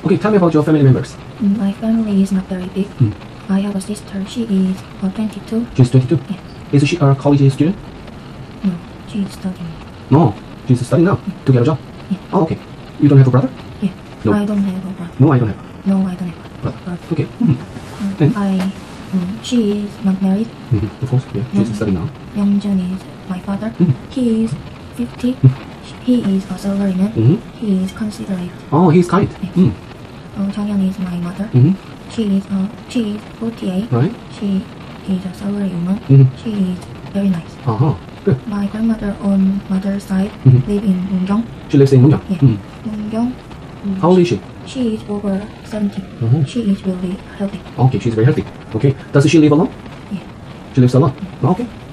Okay, tell me about your family members. My family is not very big. Mm. I have a sister. She is 22. She's 22. Yeah. Is she a college student? No, she is studying. No, she's studying now to get a job. Yeah. Oh, okay. You don't have a brother? Yeah. No. I don't have a brother. No, I don't have No, I don't have a a brother. brother. Okay. Then? She is not married. Of course, yeah. She's studying now. Youngjun is my father. Mm. He is 50. He is a salaryman. He is considerate. Oh, he's kind. Yeah. Changhyun is my mother. She is 48. Right? She is a salarywoman. She is very nice. Good. My grandmother on mother's side live in Mungyong. She lives in Mungyang. Yeah. Mungyong. How old is she? She is over 70. She is really healthy. Okay, she's very healthy. Okay. Does she live alone? Yeah. She lives alone. Okay.